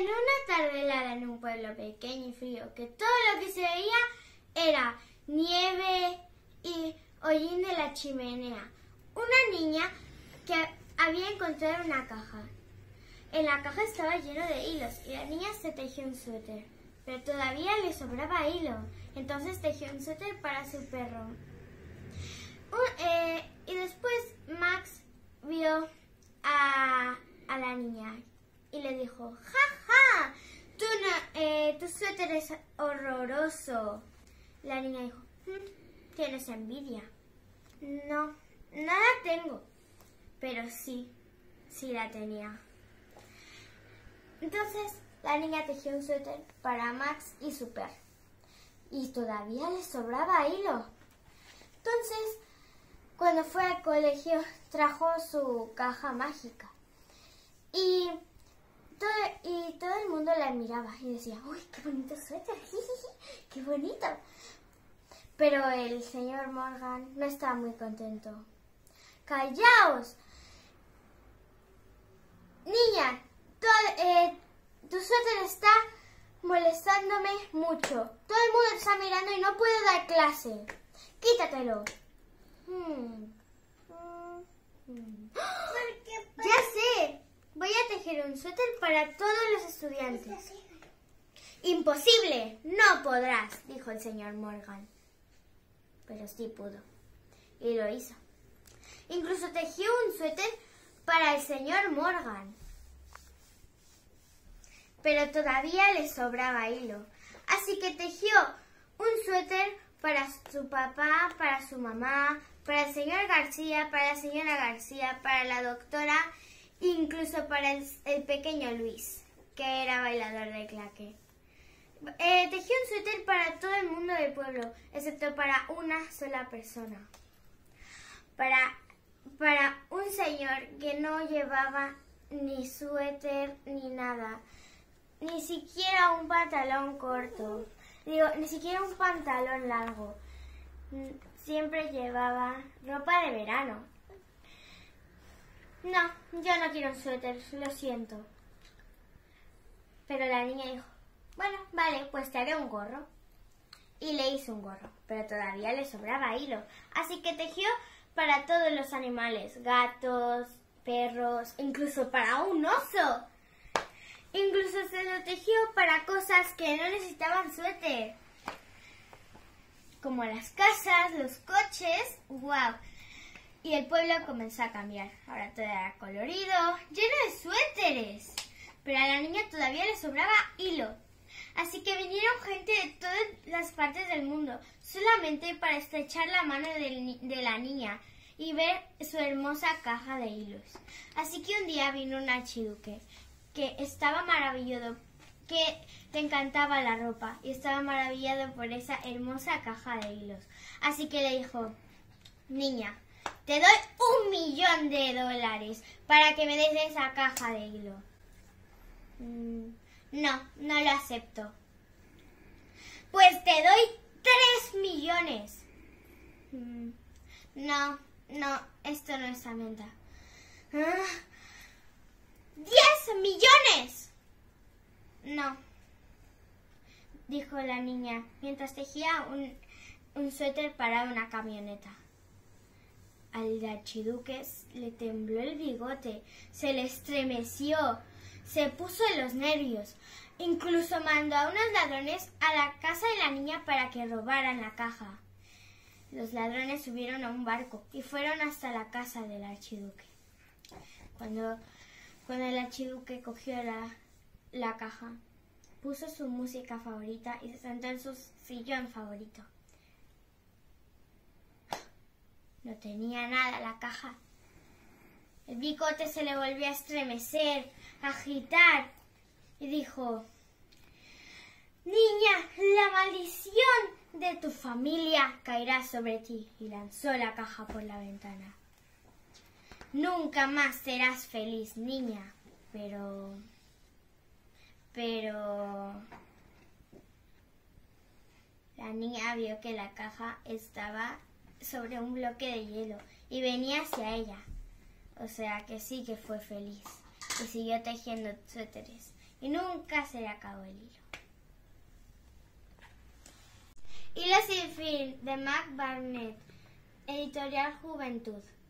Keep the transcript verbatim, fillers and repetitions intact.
En una tarde helada en un pueblo pequeño y frío, que todo lo que se veía era nieve y hollín de la chimenea, una niña que había encontrado una caja. En la caja estaba lleno de hilos y la niña se tejió un suéter, pero todavía le sobraba hilo. Entonces tejió un suéter para su perro. Un, eh, y después Max vio a, a la niña y le dijo: ¡Ja, ja! Tu, no, eh, tu suéter es horroroso. La niña dijo: ¿tienes envidia? No, nada tengo. Pero sí, sí la tenía. Entonces la niña tejió un suéter para Max y su perro. Y todavía le sobraba hilo. Entonces, cuando fue al colegio, trajo su caja mágica. Y todo, y todo el mundo la miraba y decía: ¡uy, qué bonito suéter! ¡Qué bonito! Pero el señor Morgan no estaba muy contento. ¡Callaos! Niña, todo, eh, tu suéter está molestándome mucho. Todo el mundo está mirando y no puedo dar clase. Quítatelo. Hmm. Hmm. Ya sé. Voy a tejer un suéter para todos los estudiantes. Imposible. No podrás, dijo el señor Morgan. Pero sí pudo. Y lo hizo. Incluso tejió un suéter para el señor Morgan. Pero todavía le sobraba hilo. Así que tejió un suéter para su papá, para su mamá, para el señor García, para la señora García, para la doctora, incluso para el, el pequeño Luis, que era bailador de claqué. Eh, tejió un suéter para todo el mundo del pueblo, excepto para una sola persona. Para, para un señor que no llevaba ni suéter ni nada. Ni siquiera un pantalón corto. Digo, ni siquiera un pantalón largo. Siempre llevaba ropa de verano. No, yo no quiero un suéter, lo siento. Pero la niña dijo: bueno, vale, pues te haré un gorro. Y le hizo un gorro, pero todavía le sobraba hilo. Así que tejió para todos los animales, gatos, perros, incluso para un oso. Incluso se lo tejió para cosas que no necesitaban suéter. Como las casas, los coches. ¡Wow! Y el pueblo comenzó a cambiar. Ahora todo era colorido, lleno de suéteres. Pero a la niña todavía le sobraba hilo. Así que vinieron gente de todas las partes del mundo, solamente para estrechar la mano de, de la niña y ver su hermosa caja de hilos. Así que un día vino un archiduque que estaba maravillado, que le encantaba la ropa y estaba maravillado por esa hermosa caja de hilos. Así que le dijo: niña, te doy un millón de dólares para que me des esa caja de hilo. Mm, no, no lo acepto. Pues te doy tres millones. Mm, no, no, esto no es Samantha. Ah, ¡diez millones! No, dijo la niña mientras tejía un, un suéter para una camioneta. Al archiduque le tembló el bigote, se le estremeció, se puso de los nervios. Incluso mandó a unos ladrones a la casa de la niña para que robaran la caja. Los ladrones subieron a un barco y fueron hasta la casa del archiduque. Cuando... Cuando el archiduque cogió la, la caja, puso su música favorita y se sentó en su sillón favorito. No tenía nada la caja. El bigote se le volvió a estremecer, a agitar, y dijo: niña, la maldición de tu familia caerá sobre ti. Y lanzó la caja por la ventana. Nunca más serás feliz, niña. Pero... Pero... La niña vio que la caja estaba sobre un bloque de hielo y venía hacia ella. O sea que sí que fue feliz. y siguió tejiendo suéteres. Y nunca se le acabó el hilo. Hilo sin fin de Mac Barnett, Editorial Juventud.